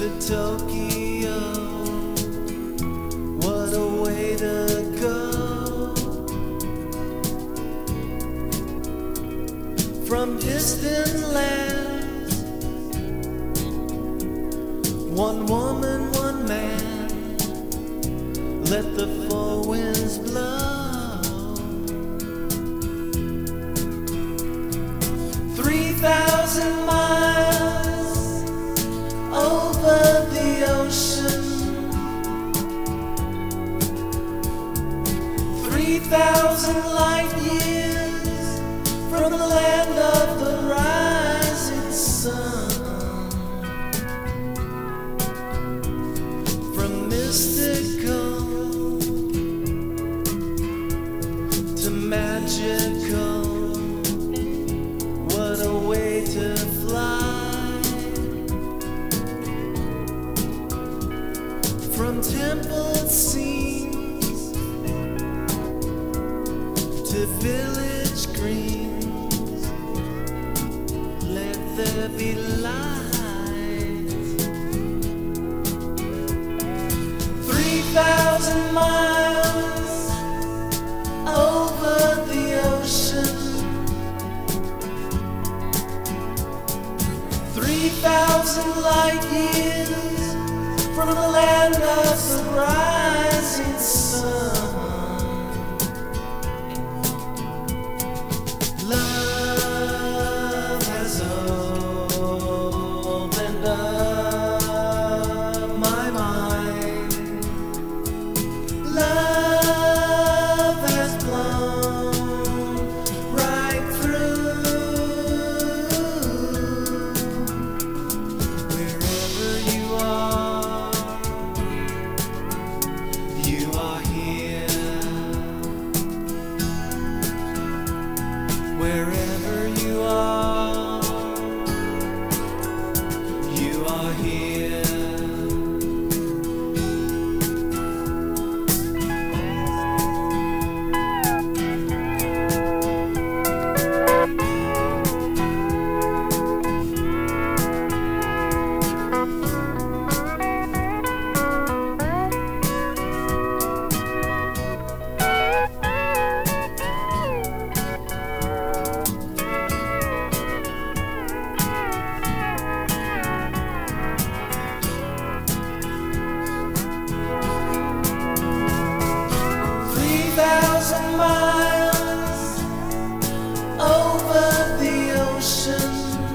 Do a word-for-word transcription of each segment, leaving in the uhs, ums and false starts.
to Tokyo. What a way to go. From distant lands, one woman, one man, let the four winds blow. Three thousand miles over the ocean, three thousand light years from the land of the rising sun. From mystical to magical, what a way to fly. From temple scenes to village greens, let there be light. Three thousand miles over the ocean, three thousand light years from the land of the rising sun. Love has opened up my mind. Love has blown right through. Wherever you are, you are here. Wherever you are, you are here. Thousand miles over the ocean,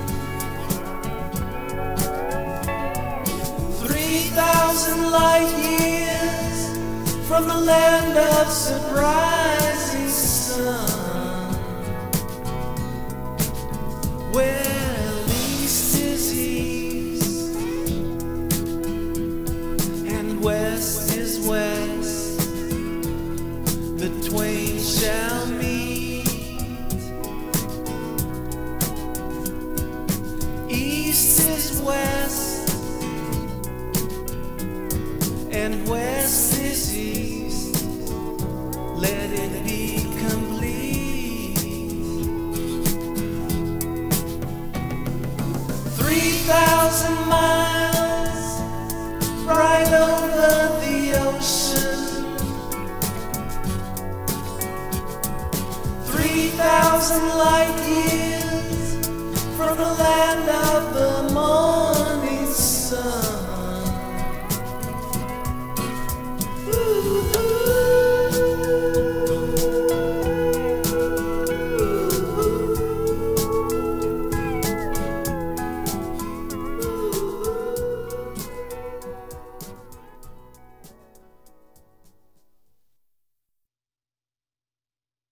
three thousand light years from the land of the rising sun, where east is east and west is west. The twain shall meet. East is west and west is east. Let it be complete. Three thousand miles right over the ocean, three thousand light years from the land of the morning sun.